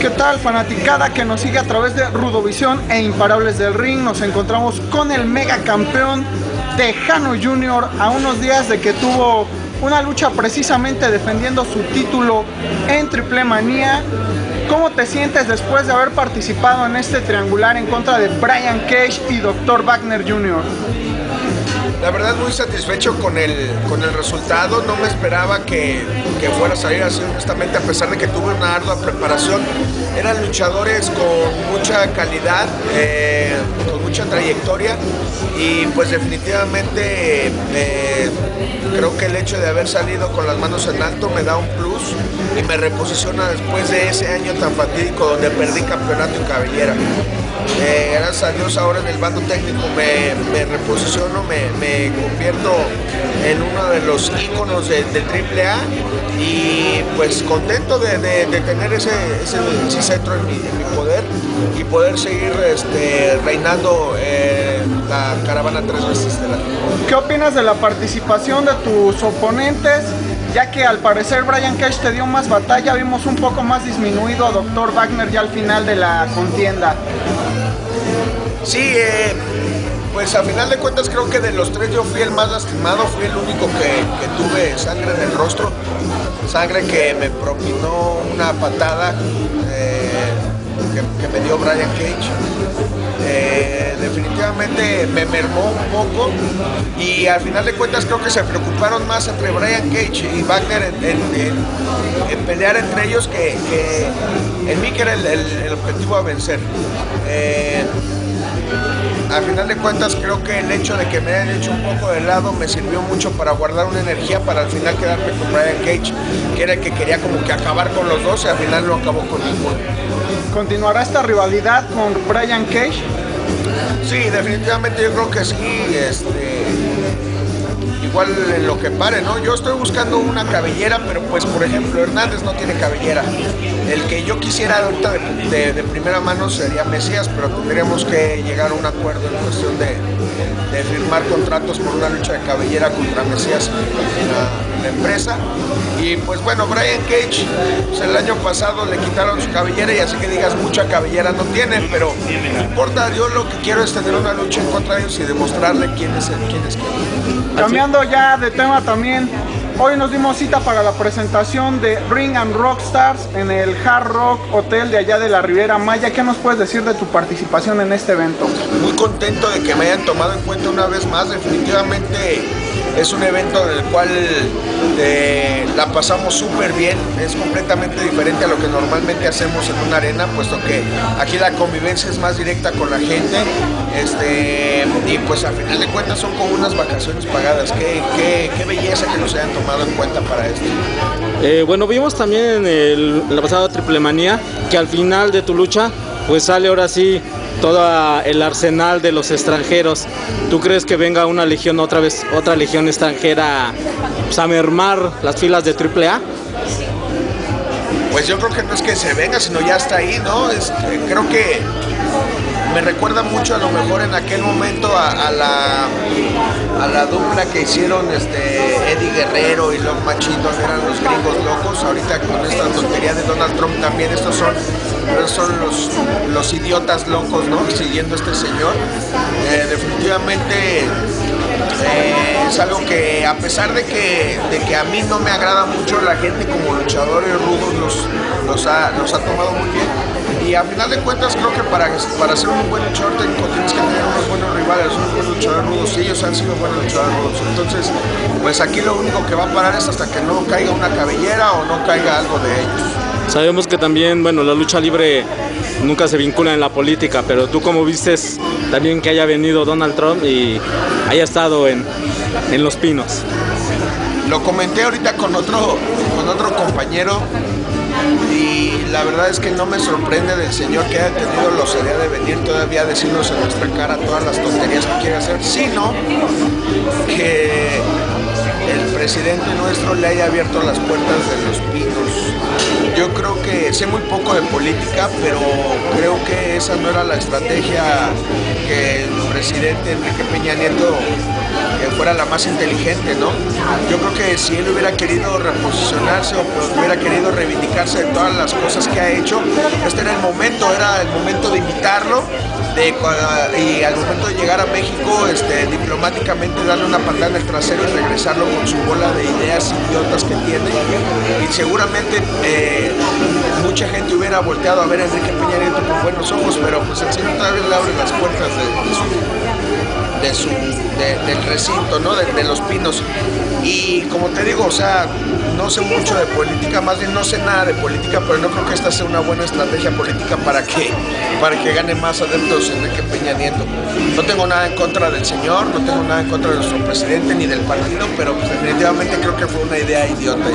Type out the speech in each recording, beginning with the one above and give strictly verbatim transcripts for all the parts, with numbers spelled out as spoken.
¿qué tal, fanaticada que nos sigue a través de Rudovisión e Imparables del Ring? Nos encontramos con el mega campeón Tejano junior a unos días de que tuvo una lucha precisamente defendiendo su título en Triple Manía. ¿Cómo te sientes después de haber participado en este triangular en contra de Brian Cage y doctor Wagner junior? La verdad muy satisfecho con el, con el resultado. No me esperaba que, que fuera a salir así, honestamente, a pesar de que tuve una ardua preparación. Eran luchadores con mucha calidad, eh, con mucha trayectoria, y pues definitivamente eh, creo que el hecho de haber salido con las manos en alto me da un plus y me reposiciona después de ese año tan fatídico donde perdí campeonato y cabellera. Eh, gracias a Dios ahora en el bando técnico me, me reposiciono, me, me convierto en uno de los íconos de, del triple A, y pues contento de, de, de tener ese, ese, ese centro en mi, en mi poder y poder seguir este, reinando eh, la caravana tres veces estelar. ¿Qué opinas de la participación de tus oponentes? Ya que al parecer Brian Cage te dio más batalla, vimos un poco más disminuido a doctor Wagner ya al final de la contienda. Sí, eh, pues a final de cuentas creo que de los tres yo fui el más lastimado, fui el único que, que tuve sangre en el rostro, sangre que me propinó una patada eh, que, que me dio Brian Cage. Eh, definitivamente me mermó un poco, y al final de cuentas creo que se preocuparon más entre Brian Cage y Wagner en, en, en, en pelear entre ellos que, que en mí, que era el, el, el objetivo a vencer. Eh, Al final de cuentas creo que el hecho de que me hayan hecho un poco de lado me sirvió mucho para guardar una energía para al final quedarme con Brian Cage, que era el que quería como que acabar con los dos, y al final no acabó con ninguno. ¿Continuará esta rivalidad con Brian Cage? Sí, definitivamente yo creo que sí, este, igual en lo que pare, ¿no? Yo estoy buscando una cabellera, pero pues por ejemplo Hernández no tiene cabellera. El que yo quisiera ahorita de, de, de primera mano sería Mesías, pero tendríamos que llegar a un acuerdo en cuestión de, de firmar contratos por una lucha de cabellera contra Mesías en la, en la empresa. Y pues bueno, Brian Cage, pues el año pasado le quitaron su cabellera, y así que digas mucha cabellera no tiene, pero no importa, yo lo que quiero es tener una lucha en contra de ellos y demostrarle quién es el, quién es quién. Cambiando ya de tema también, hoy nos dimos cita para la presentación de Ring and Rock Stars en el Hard Rock Hotel de allá de la Riviera Maya. ¿Qué nos puedes decir de tu participación en este evento? Muy contento de que me hayan tomado en cuenta una vez más. Definitivamente es un evento del cual eh, la pasamos súper bien. Es completamente diferente a lo que normalmente hacemos en una arena, puesto que aquí la convivencia es más directa con la gente, este, y pues al final de cuentas son como unas vacaciones pagadas. Qué, qué, qué belleza que nos hayan tomado en cuenta para esto. Eh, bueno, vimos también en, el, en la pasada Triple Manía que al final de tu lucha pues sale ahora sí todo el arsenal de los extranjeros. ¿Tú crees que venga una legión, otra vez, otra legión extranjera, pues, a mermar las filas de Triple A? Pues yo creo que no es que se venga, sino ya está ahí, ¿no? Este, creo que me recuerda mucho a lo mejor en aquel momento a, a, la, a la dupla que hicieron este, Eddie Guerrero y Love Machine, eran los gringos locos. Ahorita con esta tontería de Donald Trump también estos son, estos son los, los idiotas locos, ¿no? Siguiendo a este señor. Eh, definitivamente eh, es algo que, a pesar de que, de que a mí no me agrada mucho, la gente como luchadores rudos los, los, ha, los ha tomado muy bien. Y a final de cuentas creo que para, para ser un buen luchador técnico tienes que tener unos buenos rivales, unos buenos luchadores rudos, y ellos han sido buenos luchadores rudos. Entonces, pues aquí lo único que va a parar es hasta que no caiga una cabellera o no caiga algo de ellos. Sabemos que también, bueno, la lucha libre nunca se vincula en la política, pero tú cómo vistes también que haya venido Donald Trump y haya estado en, en Los Pinos. Lo comenté ahorita con otro, con otro compañero, y la verdad es que no me sorprende del señor que haya tenido la osadía de venir todavía a decirnos en nuestra cara todas las tonterías que quiere hacer, sino que el presidente nuestro le haya abierto las puertas de Los Pinos. Yo creo que sé muy poco de política, pero creo que esa no era la estrategia que el presidente Enrique Peña Nieto que fuera la más inteligente, ¿no? Yo creo que si él hubiera querido reposicionarse o pues, hubiera querido reivindicarse de todas las cosas que ha hecho, este era el momento, era el momento de invitarlo de, y al momento de llegar a México este, diplomáticamente darle una patada en el trasero y regresarlo con su bola de ideas idiotas que tiene, y seguramente eh, mucha gente hubiera volteado a ver a Enrique Peña Nieto con buenos ojos, pero pues el señor tal vez le abre las puertas de, de su de su, de, del recinto, ¿no? De, de Los Pinos. Y como te digo, o sea, no sé mucho de política, más bien no sé nada de política, pero no creo que esta sea una buena estrategia política para que, para que gane más adeptos Enrique Peña Nieto. No tengo nada en contra del señor, no tengo nada en contra de nuestro presidente ni del partido, pero pues, definitivamente creo que fue una idea idiota.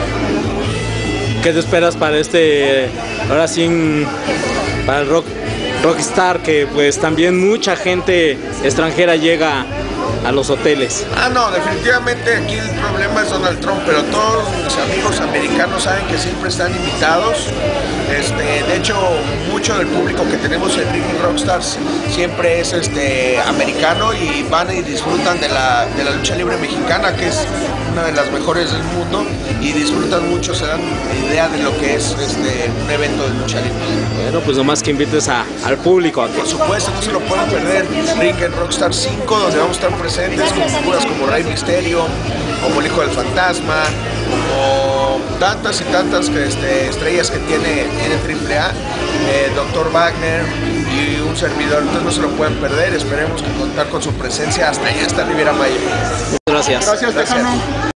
¿Qué te esperas para este, ahora sí, para el rock? Rockstar, que pues también mucha gente extranjera llega a los hoteles? Ah, no, definitivamente aquí el problema es Donald Trump, pero todos mis amigos americanos saben que siempre están invitados. Este, de hecho, mucho del público que tenemos en Ring Rockstars siempre es este, americano y van y disfrutan de la, de la lucha libre mexicana, que es una de las mejores del mundo, y disfrutan mucho, se dan idea de lo que es este, un evento de lucha libre. Bueno, pues nomás que invites a, al público. Por supuesto, no se lo pueden perder. Ring Rockstar cinco, donde vamos a estar presentes con figuras como Rey Misterio, como el Hijo del Fantasma, como tantas y tantas que, este, estrellas que tiene, tiene triple A, eh, Doctor Wagner y un servidor. Entonces no se lo pueden perder. Esperemos que contar con su presencia hasta allá, hasta Riviera Maya. Gracias. Gracias, Tejano.